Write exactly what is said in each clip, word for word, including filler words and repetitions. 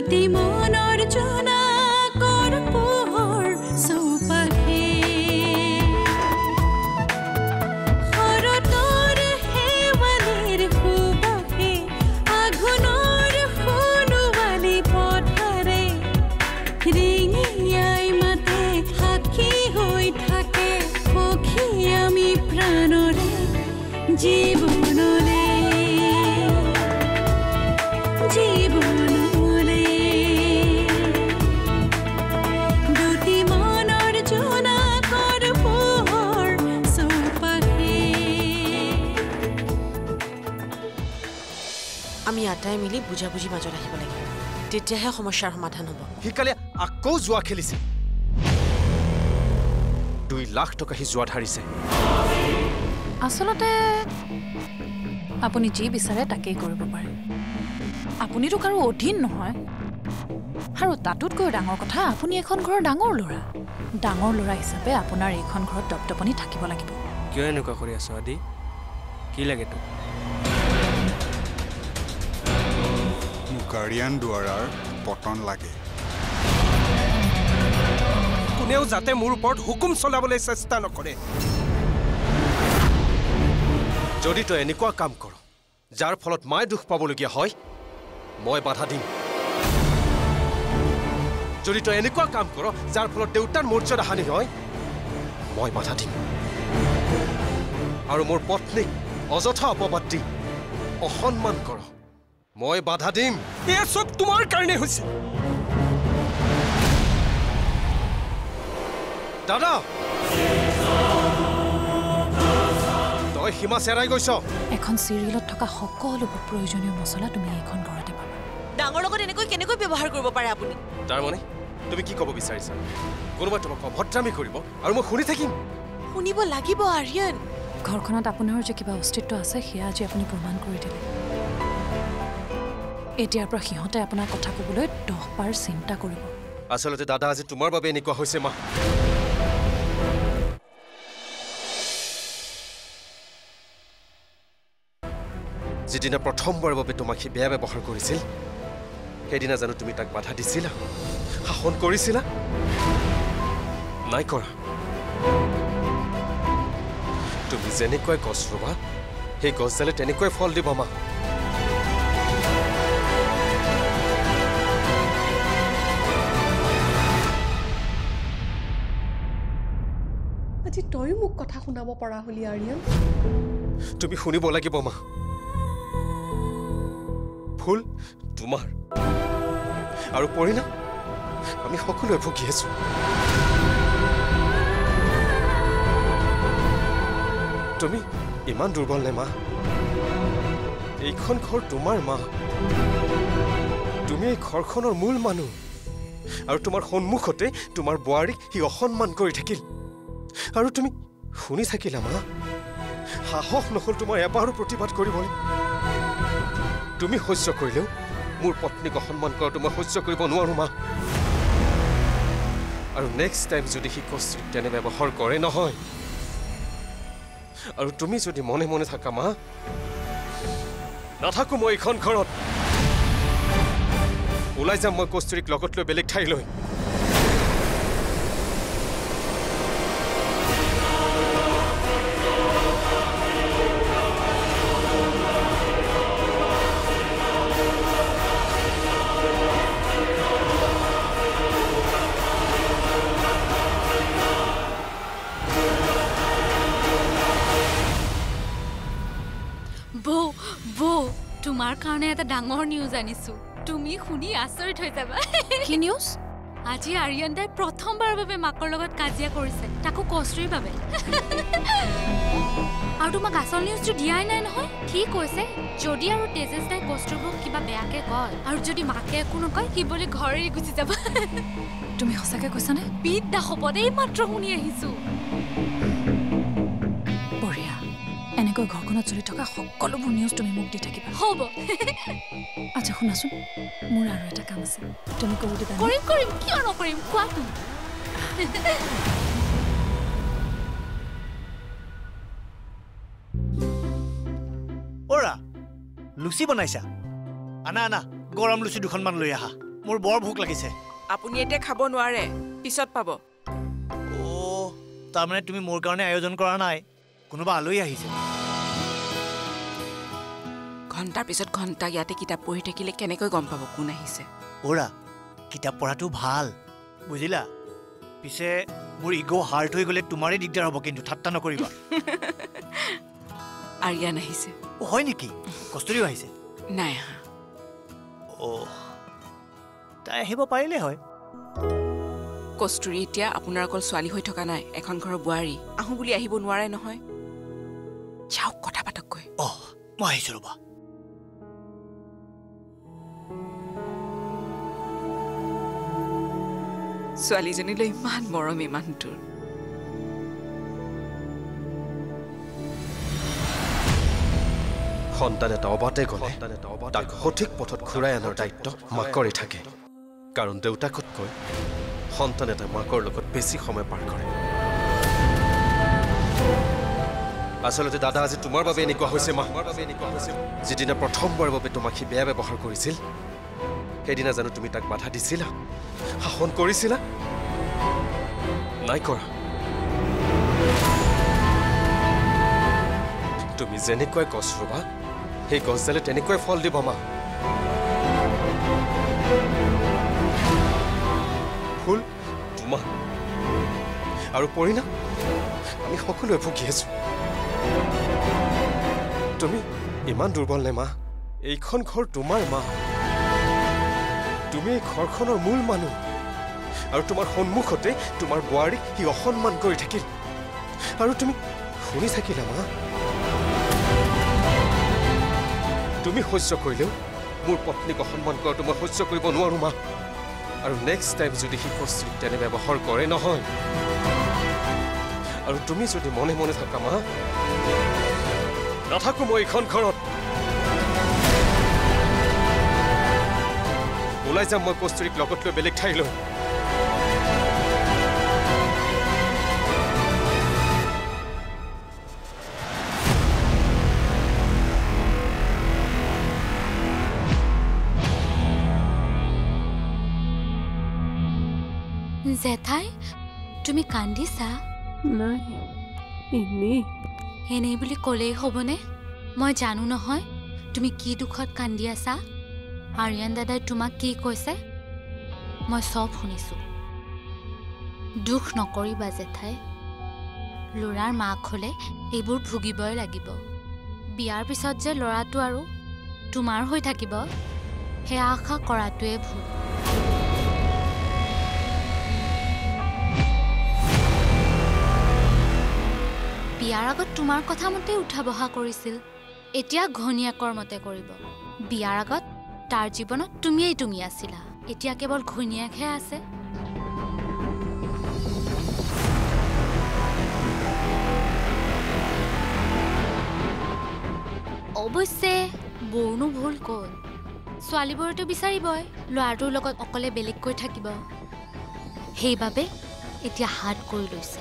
দুটি মনৰ জোনা কৰ পোহৰ চৌপাশে শৰতৰ হেৱালীৰ সুবাসে আঘোণৰ সোণোৱালী পথাৰে ৰিঙিয়াই মাতে সাক্ষী হৈ থাকে সখী আমি প্ৰাণৰে জীৱনৰে জীৱনৰে দুটি মনৰ জোনা কৰ পোহৰ চৌপাশে আমি আটাই মিলি বুজাবুজি মাজত আহিব লাগিব তেতিয়াহে সমস্যাৰ সমাধান হ'ব সি কালি আকৌ জুৱা খেলিছে দুই লাখ টকা সি জুৱাত হাৰিছে আচলতে আপুনি যি বিচাৰে তাকেই কৰিব পাৰে আপুনিতো কাৰো অধীন নহয় আৰু তাতোতকৈ ডাঙৰ কথা আপুনি এখন ঘৰৰ ডাঙৰ ল'ৰা ডাঙৰ ল'ৰা হিচাপে আপোনাৰ এইখন ঘৰত দপদপনি থাকিব লাগিব কিয় এনেকুৱা কৰি আছো আদি কি লাগে তোক মোক গাৰ্ডিয়ান দুৱাৰাৰ পতন লাগে কোনেও যাতে মোৰ ওপৰত হুকুম চলাবলৈ চেষ্টা নকৰে যদি তই এনেকুৱা কাম কৰ যাৰ ফলত মায়ে দুখ পাবলগীয়া হয় মই বাধা দিম যদি তই এনেকুৱা কাম কৰ যাৰ ফলত দেউতাৰ মৰ্যাদা হানি হয় মই বাধা দিম আৰু মোৰ পত্নীক অযথা অপবাদ দি অসন্মান কৰ মই বাধা দিম এয়া চব তোমাৰ কাৰণে হৈছে দাদা তই সীমা চেৰাই গৈছ এখন চিৰিয়েলত থকা সকলোবোৰ প্ৰয়োজনীয় মছলা তুমি এইখন ঘৰতে পাবা ডাঙৰ লগত এনেকৈ কেনেকৈ ব্যৱহাৰ কৰিব পাৰে আপুনি তাৰমানে তুমি কি ক'ব বিচাৰিছা কোনোবাই তোমাক অভদ্ৰামি কৰিব আৰু মই শুনি থাকিম শুনিব লাগিব আৰ্যন ঘৰখনত আপোনাৰ যে কিবা অস্তিত্ব আছে সেয়া আজি আপুনি প্ৰমাণ কৰি দিলে এতিয়াৰ পৰা সিহঁতে আপোনাৰ কথা ক'বলৈ দহ বাৰ চিন্তা কৰিব আচলতে দাদা আজি তোমাৰ বাবে এনেকুৱা হৈছে মা যিদিনা প্ৰথমবাৰৰ বাবে তোমাক সি বেয়া ব্যৱহাৰ কৰিছিল সেইদিনা জানো তুমি তাক বাধা দিছিলা শাসন কৰিছিলা নাই কৰা তুমি যেনেকৈ গছ ৰুবা সেই গছডালে তেনেকৈ ফল দিব মা আজি তই মোক কথা শুনাব পৰা হলি আৰিয়ান তুমি শুনিব লাগিব মা ফুল তোমাৰ আৰু পৰিণাম আমি সকলোৱে ভুগি আছো তুমি ইমান দুৰ্বল নে মা এইখন ঘৰ তোমাৰ মা তুমি এই ঘৰখনৰ মূল মানুহ আৰু তোমাৰ সন্মুখতে তোমাৰ বোৱাৰীক সি অসন্মান কৰি থাকিল আৰু তুমি শুনি থাকিলা মা সাহস নহল তোমাৰ এবাৰো প্ৰতিবাদ কৰিবলৈ তুমি সহ্য কৰিলেও মোৰ পত্নীক অসন্মান কৰাটো মই সহ্য কৰিব নোৱাৰো মা আৰু নেক্সট টাইম যদি সি কষ্ট্ৰিক তেনে ব্যৱহাৰ কৰে নহয় আৰু তুমি যদি মনে মনে থাকা মা নাথাকো মই এইখন ঘৰত ওলাই যাম মই কষ্ট্ৰিক লগত লৈ বেলেগ ঠাইলৈ তোমাৰ কাৰণে এটা ডাঙৰ নিউজ আনিছো তুমি শুনি আচৰিত হৈ যাবা কি নিউজ আজি আৰিয়ান দাই প্ৰথমবাৰৰ বাবে মাকৰ লগত কাজিয়া কৰিছে তাকো কষ্ট্ৰিৰ বাবে আৰু তোমাক আচল নিউজটো দিয়াই নাই নহয় ঠিক কৈছে যদি আৰু তেজেছ দাই কষ্ট্ৰিক কিবা বেয়াকে কয় আৰু যদি মাকে একো নকয় সি বোলে ঘৰে গুচি যাব তুমি সঁচাকে কৈছানে বিদ্যা হ'ব দেই মাত্ৰ শুনি আহিছো বঢ়িয়া এনেকৈ ঘৰখনত চলি থকা সকলোবোৰ নিউজ তুমি মোক দি থাকিবা হ'ব আচ্ছা শুনাচোন মোৰ আৰু এটা কাম আছে তুমি কৰি দিবা কৰিম কৰিম কিয় নকৰিম কোৱা তুমি ওৰা লুচি বনাইছা আনা আনা গৰম লুচি দুখনমান লৈ আহা মোৰ বৰ ভোক লাগিছে। আপুনি এতিয়া খাব নোৱাৰে, পিছত পাব। অ' তাৰমানে তুমি মোৰ কাৰণে আয়োজন কৰা নাই, কোনোবা আলহী আহিছে। ঘণ্টাৰ পিছত ঘণ্টা ইয়াতে কিতাপ পঢ়ি থাকিলে কেনেকৈ গম পাব কোন আহিছে? ওৰা কিতাপ পঢ়াটো ভাল বুজিলা, পিছে মোৰ ইগ' হাৰ্ট হৈ গ'লে তোমাৰেই দিগদাৰ হ'ব, কিন্তু ঠাট্টা নকৰিবা। আৰিয়ান আহিছে। অ' হয় নেকি? কস্তুৰীও আহিছে? নাই আহা। অ' তাই আহিব পাৰিলে হয়। কস্তুৰী এতিয়া আপোনাৰ অকল ছোৱালী হৈ থকা নাই, এখন ঘৰৰ বোৱাৰী। আহোঁ বুলি আহিব নোৱাৰে নহয়। যাওক কথা পাতকগৈ। অ' মই আহিছোঁ ৰ'বা। ছোৱালীজনীলৈ ইমান মৰম এই মানুহটোৰ। সন্তান এটা অবাতে গ'লে তাক সঠিক পথত ঘূৰাই অনাৰ দায়িত্ব মাকৰে থাকে, কাৰণ দেউতাকতকৈ সন্তান এটা মাকৰ লগত বেছি সময় পাৰ কৰে। আচলতে দাদা আজি তোমাৰ বাবে এনেকুৱা হৈছে মা। যিদিনা প্ৰথমবাৰৰ বাবে তোমাক সি বেয়া ব্যৱহাৰ কৰিছিল, সেইদিনা জানো তুমি তাক বাধা দিছিলা, শাসন কৰিছিলা? নাই কৰা। তুমি যেনেকৈ গছ ৰুবা, সেই গছডালে তেনেকৈ ফল দিব মা। ফুল তোমাৰ আৰু পৰিণাম আমি সকলোৱে ভুগি আছো। তুমি ইমান দুৰ্বল নে মা? এইখন ঘৰ তোমাৰ মা, তুমি এই ঘৰখনৰ মূল মানুহ, আৰু তোমাৰ সন্মুখতে তোমাৰ বোৱাৰীক সি অসন্মান কৰি থাকিল, আৰু তুমি শুনি থাকিলা মা। তুমি সহ্য কৰিলেও মোৰ পত্নীক অসন্মান কৰাটো মই সহ্য কৰিব নোৱাৰো মা। আৰু নেক্সট টাইম যদি সি কস্তুৰীক তেনে ব্যৱহাৰ কৰে নহয়, আৰু তুমি যদি মনে মনে থাকা মা, নাথাকো মই এইখন ঘৰত। ওলাই যাম মই কস্তুৰীক লগত লৈ বেলেগ ঠাইলৈ। জেঠাই, তুমি কান্দিছা? নাই, এনেই। এনেই বুলি ক'লেই হ'বনে? মই জানো নহয় তুমি কি দুখত কান্দি আছা। আৰিয়ান দাদাই তোমাক কি কৈছে মই চব শুনিছোঁ। দুখ নকৰিবা জেঠাই, ল'ৰাৰ মাক হ'লে এইবোৰ ভুগিবই লাগিব। বিয়াৰ পিছত যে ল'ৰাটো আৰু তোমাৰ হৈ থাকিব, সেয়া আশা কৰাটোৱে ভুল। বিয়াৰ আগত তোমাৰ কথা মতে উঠা বহা কৰিছিল, এতিয়া ঘৈণীয়েকৰ মতে কৰিব। বিয়াৰ আগত তাৰ জীৱনত তুমিয়েই তুমি আছিলা, এতিয়া কেৱল ঘৈণীয়েকহে আছে। অৱশ্যে বৰনো ভুল ক'ত? ছোৱালীবোৰেতো বিচাৰিবই ল'ৰাটোৰ লগত অকলে বেলেগকৈ থাকিব, সেইবাবে এতিয়া হাত কৰি লৈছে।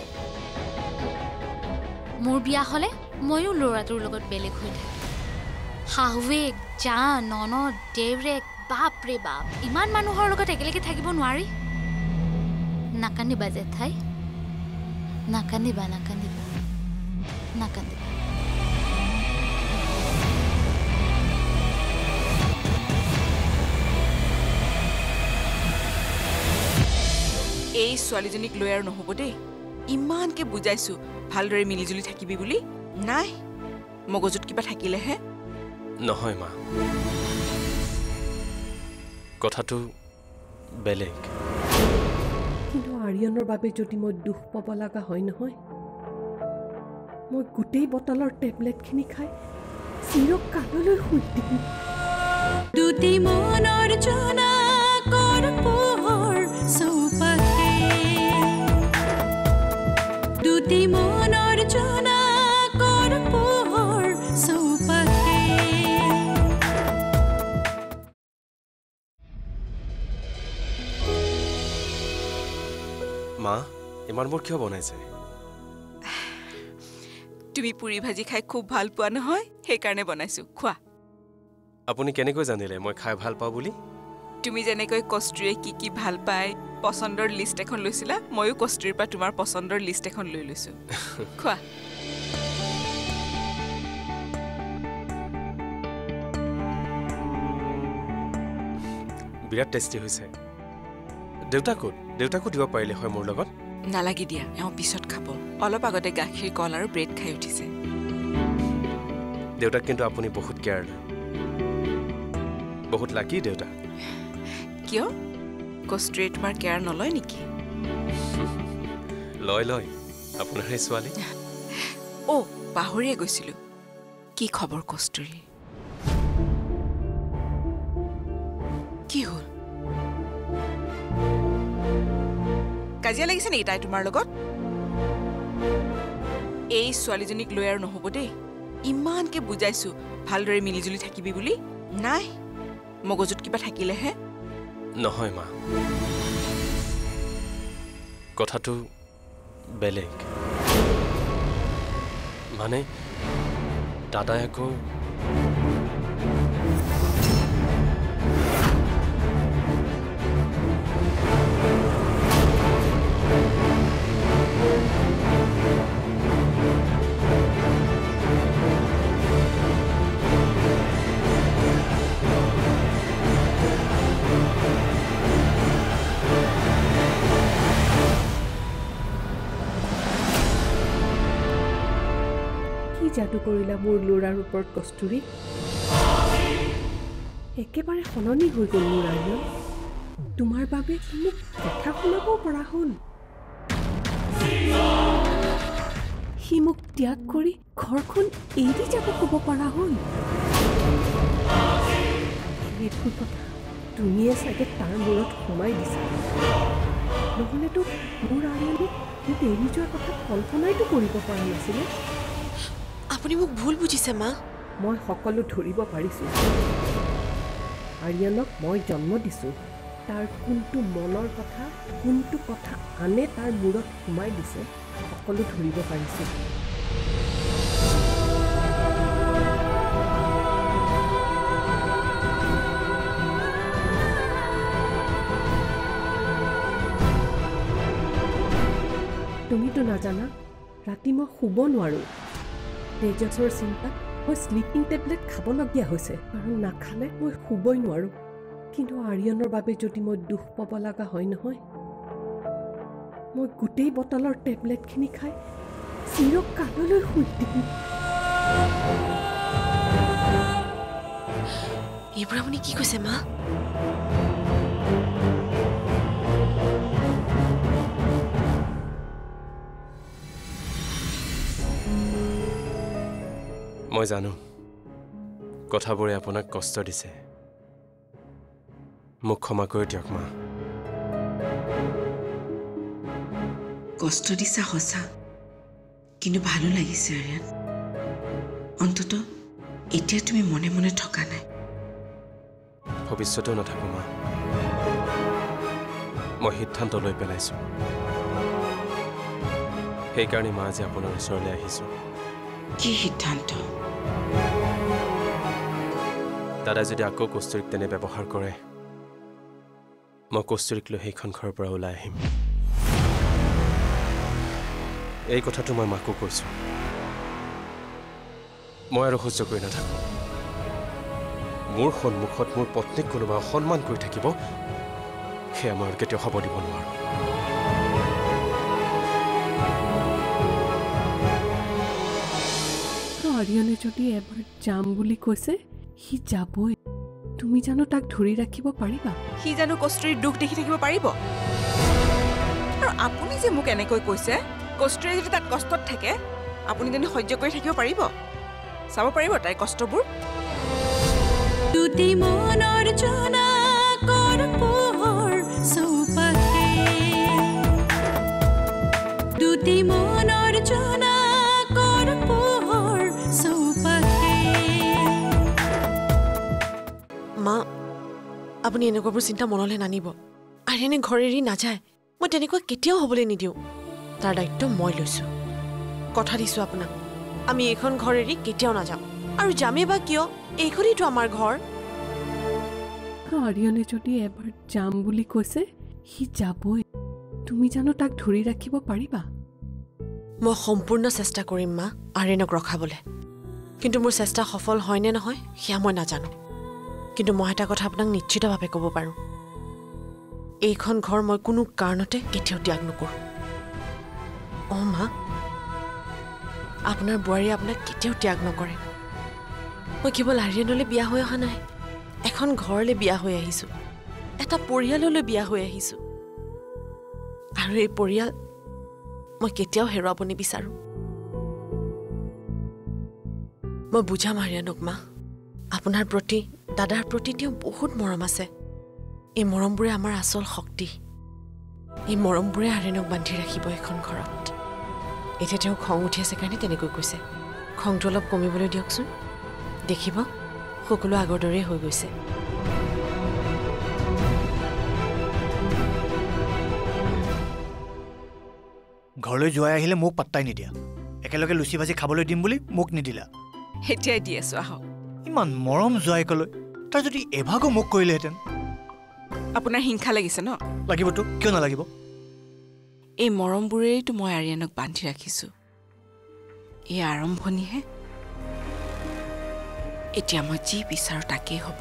মোৰ বিয়া হ'লে ময়ো ল'ৰাটোৰ লগত বেলেগ হৈ থাকিম। শাহুৱেক, জা, ননদ, দেউৰেক, বাপৰে বাপ, ইমান মানুহৰ লগত একেলগে থাকিব নোৱাৰি। নাকান্দিবা জেঠাই, নাকান্দিবা নাকান্দিবা নাকান্দিবা। এই ছোৱালীজনীক লৈ আৰু নহ'ব দেই। ইমানকে বুজাইছো ভালদৰে মিলিজুলি থাকিবি বুলি, নাই মগজুত কিবা থাকিলেহে। নহয় মা, কথাটো বেলেগ। কিন্তু আৰিয়ানৰ বাবে যদি মই দুখ পাব লগা হয় নহয়, মই গোটেই বটলৰ টেবলেটখিনি খাই চিৰকাললৈ শুই দিম। দুটি মনৰ জোনাকৰ পোহৰ চৌপাশে, দুটি মনৰ জোনাকৰ পোহৰ চৌপাশে। মা, ইমানবোৰ কিয় বনাইছে? তুমি পুৰি ভাজি খাই খুব ভাল পোৱা নহয়, সেইকাৰণে বনাইছো, খোৱা। আপুনি কেনেকৈ জানিলে মই খাই ভাল পাওঁ বুলি? তুমি যেনেকৈ কষ্টুৰীয়ে কি কি ভাল পায় পছন্দৰ লিষ্ট এখন লৈছিলা ময়ো কষ্টুৰীৰ পৰা তোমাৰ পছন্দৰ লিষ্ট এখন লৈ লৈছো খোৱা বিৰাট টেষ্টি হৈছে দেউতাকো দেউতাকো দিব পাৰিলে হয় মোৰ লগত নালাগি দিয়া এওঁ পিছত খাব অলপ আগতে গাখীৰ কল আৰু ব্ৰেড খাই উঠিছে দেউতাক কিন্তু আপুনি বহুত কেয়াৰ লয় বহুত লাকি দেউতা কিয় কষ্টুৰীয়ে তোমাৰ কেয়াৰ নলয় নেকি লয় লয় আপোনাৰ সেই ছোৱালী অ পাহৰিয়ে গৈছিলো কি খবৰ কষ্টুৰী কি হ'ল কাজিয়া লাগিছে নেকি তাই তোমাৰ লগত এই ছোৱালীজনীক লৈ আৰু নহ'ব দেই ইমানকে বুজাইছো ভালদৰে মিলিজুলি থাকিবি বুলি নাই মগজুত কিবা থাকিলেহে নহয় মা কথাটো বেলেগ মানে দাদাই আকৌ যাদু কৰিলা মোৰ ল'ৰাৰ ওপৰত কষ্টুৰী একেবাৰে সলনি হৈ গ'ল মোৰ আৰ্যন তোমাৰ বাবে মোক কথা শুনাব পৰা হ'ল সি মোক ত্যাগ কৰি ঘৰখন এৰি যাব ক'ব পৰা হ'ল এইটো কথা তুমিয়ে চাগে তাৰ মূৰত সোমাই দিছা নহ'লেতো মোৰ আৰ্যনে মোক এৰি যোৱাৰ কথা কল্পনাইতো কৰিব পৰা নাছিলে আপুনি মোক ভুল বুজিছে মা মই সকলো ধৰিব পাৰিছোঁ আৰ্যনক মই জন্ম দিছোঁ তাৰ কোনটো মনৰ কথা কোনটো কথা আনে তাৰ মূৰত সোমাই দিছে সকলো ধৰিব পাৰিছোঁ তুমিতো নাজানা ৰাতি মই শুব নোৱাৰোঁ তেজছৰ চিন্তাত মই স্লিপিং টেবলেট খাবলগীয়া হৈছে আৰু নাখালে মই শুবই নোৱাৰোঁ কিন্তু আৰ্যনৰ বাবে যদি মই দুখ পাব লগা হয় নহয় মই গোটেই বটলৰ টেবলেটখিনি খাই চিৰকাললৈ শুই দিম এইবোৰ আপুনি কি কৈছে মা মই জানো কথাবোৰে আপোনাক কষ্ট দিছে মোক ক্ষমা কৰি দিয়ক মা কষ্ট দিছা সঁচা কিন্তু ভালো লাগিছে আৰ্যন অন্তত এতিয়া তুমি মনে মনে থকা নাই ভৱিষ্যতেও নাথাকো মা মই সিদ্ধান্ত লৈ পেলাইছোঁ সেইকাৰণে মা আজি আপোনাৰ ওচৰলৈ আহিছোঁ কি সিদ্ধান্ত দাদাই যদি আকৌ কষ্টুৰীক তেনে ব্যৱহাৰ কৰে মই কষ্টুৰীক লৈ সেইখন ঘৰৰ পৰা ওলাই আহিম এই কথাটো মই মাকো কৈছোঁ মই আৰু সহ্য কৰি নাথাকোঁ মোৰ সন্মুখত মোৰ পত্নীক কোনোবা অসন্মান কৰি থাকিব সেয়া মই আৰু কেতিয়াও হ'ব দিব নোৱাৰোঁ আৰ্যনে যদি এবাৰ যাম বুলি কৈছে সি যাবই তুমি জানো তাক ধৰি ৰাখিব পাৰিবা সি জানো কষ্টুৰীৰ দুখ দেখি থাকিব পাৰিব আৰু আপুনি যে মোক এনেকৈ কৈছে কষ্টুৰীয়ে যদি তাত কষ্টত থাকে আপুনি জানো সহ্য কৰি থাকিব পাৰিব চাব পাৰিব তাইৰ কষ্টবোৰ দুটি মনৰ জনা কৰ পোহৰ চৌপাশে দুটি মনৰ জনা কৰ পোহৰ চৌপাশে মা আপুনি এনেকুৱাবোৰ চিন্তা মনলৈ নানিব আৰ্যনে ঘৰ এৰি নাযায় মই তেনেকুৱা কেতিয়াও হ'বলৈ নিদিওঁ তাৰ দায়িত্ব মই লৈছোঁ কথা দিছোঁ আপোনাক আমি এইখন ঘৰ এৰি কেতিয়াও নাযাওঁ আৰু যামেই বা কিয় এইখনেইতো আমাৰ ঘৰ আৰিয়ানে যদি এবাৰ যাম বুলি কৈছে সি যাবই। তুমি জানো তাক ধৰি ৰাখিব পাৰিবা? মই সম্পূৰ্ণ চেষ্টা কৰিম মা আৰিয়ানক ৰখাবলৈ, কিন্তু মোৰ চেষ্টা সফল হয়নে নহয় সেয়া মই নাজানো। কিন্তু মই এটা কথা আপোনাক নিশ্চিতভাৱে ক'ব পাৰোঁ, এইখন ঘৰ মই কোনো কাৰণতে কেতিয়াও ত্যাগ নকৰোঁ। অঁ মা, আপোনাৰ বোৱাৰীয়ে আপোনাক কেতিয়াও ত্যাগ নকৰে। মই কেৱল আৰিয়ানলৈ বিয়া হৈ অহা নাই, এখন ঘৰলৈ বিয়া হৈ আহিছোঁ, এটা পৰিয়াললৈ বিয়া হৈ আহিছোঁ, আৰু এই পৰিয়াল মই কেতিয়াও হেৰুৱাব নিবিচাৰোঁ। মই বুজাম আৰিয়ানক মা, আপোনাৰ প্ৰতি দাদাৰ প্ৰতি তেওঁ বহুত মৰম আছে। এই মৰমবোৰে আমাৰ আচল শক্তি। এই মৰমবোৰে আৰিয়ানক বান্ধি ৰাখিব এখন ঘৰত। এতিয়া তেওঁ খং উঠি আছে কাৰণে তেনেকৈ কৈছে। খংটো অলপ কমিবলৈ দিয়কচোন, দেখিব সকলো আগৰ দৰেই হৈ গৈছে। ঘৰলৈ যোৱাই আহিলে মোক পাত্তাই নিদিয়া, একেলগে লুচি ভাজি খাবলৈ দিম বুলি মোক নিদিলা। এতিয়াই দি আছোঁ, আহক। ইমান মৰম জোৱাইকলৈ তাৰ যদি এভাগো মোক কৰিলেহেঁতেন। আপোনাৰ হিংসা লাগিছে ন? লাগিবতো, কিয় নালাগিব? এই মৰমবোৰেইতো মই আৰিয়ানক বান্ধি ৰাখিছোঁ। এই আৰম্ভণিহে, এতিয়া মই যি বিচাৰোঁ তাকেই হ'ব।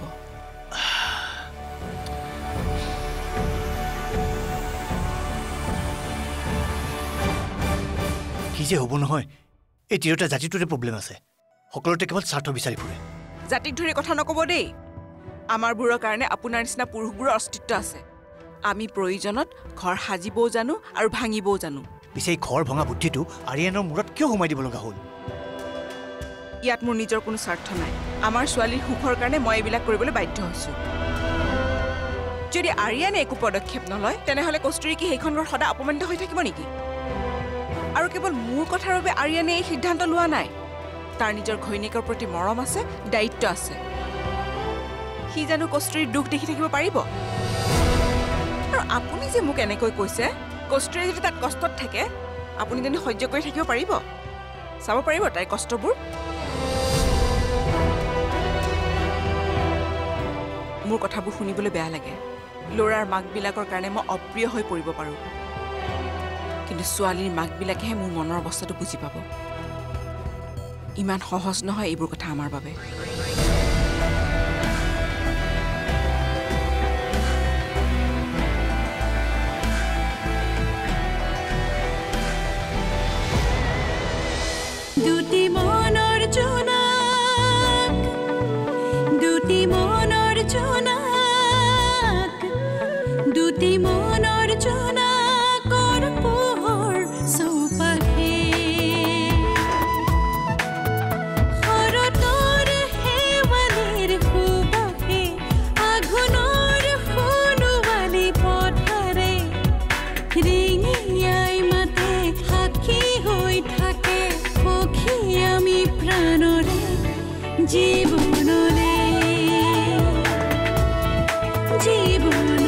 কি যে হ'ব নহয়, এই তিৰোতা জাতিটোৰে প্ৰব্লেম আছে। সকলোতে কেৱল স্বাৰ্থ বিচাৰি ফুৰে। জাতিক ধৰি কথা নক'ব দেই। আমাৰবোৰৰ কাৰণে আপোনাৰ নিচিনা পুৰুষবোৰৰ অস্তিত্ব আছে। আমি প্ৰয়োজনত ঘৰ সাজিবও জানো আৰু ভাঙিবও জানো। পিছে এই ঘৰ ভঙা বুদ্ধিটো আৰিয়ানৰ মূৰত কিয় সোমাই দিব লগা হ'ল? ইয়াত মোৰ নিজৰ কোনো স্বাৰ্থ নাই। আমাৰ ছোৱালীৰ সুখৰ কাৰণে মই এইবিলাক কৰিবলৈ বাধ্য হৈছোঁ। যদি আৰিয়ানে একো পদক্ষেপ নলয় তেনেহ'লে কস্তুৰী কি সেইখন ঘৰ সদায় অপমানিত হৈ থাকিব নেকি? আৰু কেৱল মোৰ কথাৰ বাবে আৰিয়ানে এই সিদ্ধান্ত লোৱা নাই। তাৰ নিজৰ ঘৈণীয়েকৰ প্ৰতি মৰম আছে, দায়িত্ব আছে। সি জানো কস্তুৰীৰ দুখ দেখি থাকিব পাৰিব? আৰু আপুনি যে মোক এনেকৈ কৈছে, কস্তুৰীয়ে যদি তাত কষ্টত থাকে আপুনি জানো সহ্য কৰি থাকিব পাৰিব? চাব পাৰিব তাইৰ কষ্টবোৰ? মোৰ কথাবোৰ শুনিবলৈ বেয়া লাগে। ল'ৰাৰ মাকবিলাকৰ কাৰণে মই অপ্ৰিয় হৈ পৰিব পাৰোঁ, কিন্তু ছোৱালীৰ মাকবিলাকেহে মোৰ মনৰ অৱস্থাটো বুজি পাব। ইমান সহজ নহয় এইবোৰ কথা আমাৰ বাবে। দুটি মনৰ জোনাক, দুটি মনৰ জোনাক, দুটি মনৰ জোনাকৰ পোহৰ চৌপাশে, শৰতৰ শেৱালিৰ সুবাসে, আঘোণৰ সোণোৱালী পথাৰে ৰিঙিয়াই মাতে, সাক্ষী হৈ থাকে সখী আমি প্ৰাণৰে জীৱনলে, জীৱন